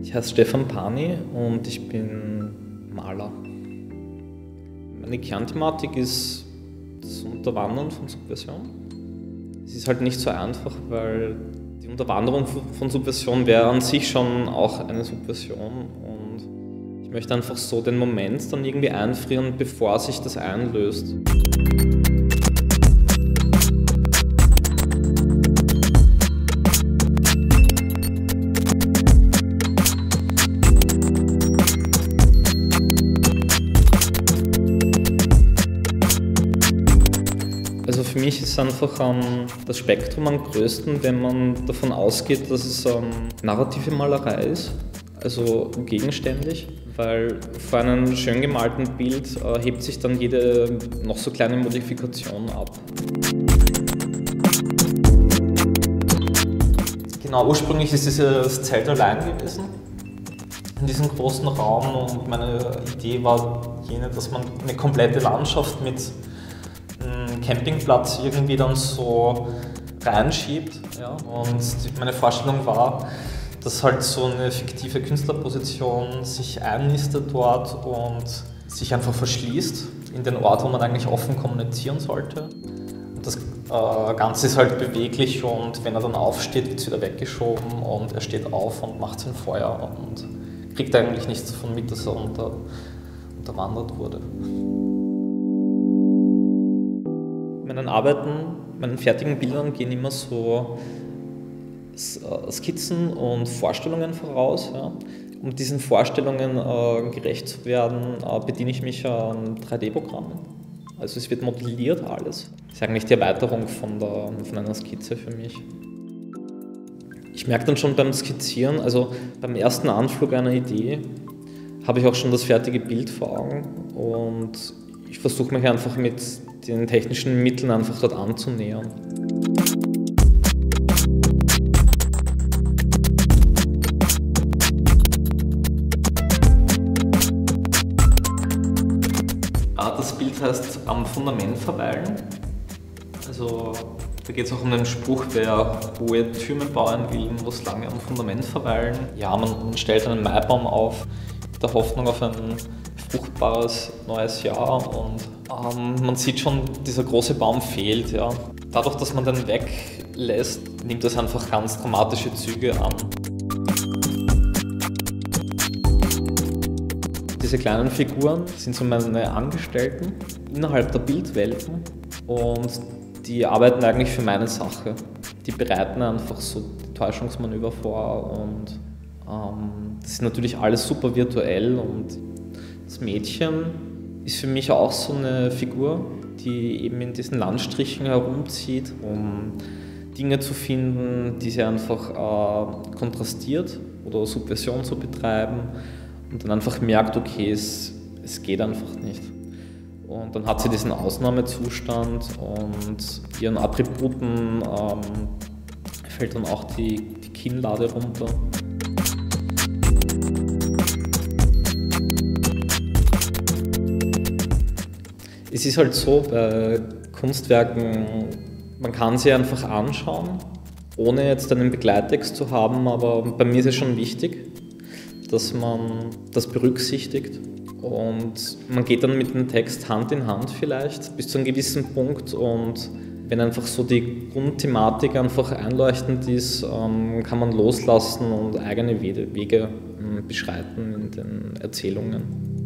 Ich heiße Stefan Pani und ich bin Maler. Meine Kernthematik ist das Unterwandern von Subversion. Es ist halt nicht so einfach, weil die Unterwanderung von Subversion wäre an sich schon auch eine Subversion und ich möchte einfach so den Moment dann irgendwie einfrieren, bevor sich das einlöst. Also für mich ist einfach das Spektrum am größten, wenn man davon ausgeht, dass es narrative Malerei ist, also gegenständig, weil vor einem schön gemalten Bild hebt sich dann jede noch so kleine Modifikation ab. Genau, ursprünglich ist dieses Zelt allein gewesen, in diesem großen Raum, und meine Idee war jene, dass man eine komplette Landschaft mit Campingplatz irgendwie dann so reinschiebt. Ja. Und meine Vorstellung war, dass halt so eine fiktive Künstlerposition sich einnistet dort und sich einfach verschließt in den Ort, wo man eigentlich offen kommunizieren sollte. Und das Ganze ist halt beweglich und wenn er dann aufsteht, wird es wieder weggeschoben und er steht auf und macht sein Feuer und kriegt eigentlich nichts davon mit, dass er unterwandert wurde. Meinen fertigen Bildern gehen immer so Skizzen und Vorstellungen voraus. Ja. Um diesen Vorstellungen gerecht zu werden, bediene ich mich an 3D-Programmen. Also es wird modelliert alles. Das ist eigentlich die Erweiterung von einer Skizze für mich. Ich merke dann schon beim Skizzieren, also beim ersten Anflug einer Idee, habe ich auch schon das fertige Bild vor Augen und ich versuche mich einfach mit den technischen Mitteln einfach dort anzunähern. Das Bild heißt Am Fundament verweilen. Also da geht es auch um den Spruch, wer hohe Türme bauen will, muss lange am Fundament verweilen. Ja, man stellt einen Maibaum auf, mit der Hoffnung auf ein fruchtbares neues Jahr und man sieht schon, dieser große Baum fehlt. Ja. Dadurch, dass man den weglässt, nimmt das einfach ganz dramatische Züge an. Diese kleinen Figuren sind so meine Angestellten innerhalb der Bildwelten und die arbeiten eigentlich für meine Sache. Die bereiten einfach so Täuschungsmanöver vor und das ist natürlich alles super virtuell und das Mädchen ist für mich auch so eine Figur, die eben in diesen Landstrichen herumzieht, um Dinge zu finden, die sie einfach kontrastiert oder Subversion zu betreiben und dann einfach merkt, okay, es geht einfach nicht. Und dann hat sie diesen Ausnahmezustand und ihren Attributen fällt dann auch die Kinnlade runter. Es ist halt so, bei Kunstwerken, man kann sie einfach anschauen, ohne jetzt einen Begleittext zu haben, aber bei mir ist es schon wichtig, dass man das berücksichtigt und man geht dann mit dem Text Hand in Hand vielleicht bis zu einem gewissen Punkt und wenn einfach so die Grundthematik einfach einleuchtend ist, kann man loslassen und eigene Wege beschreiten in den Erzählungen.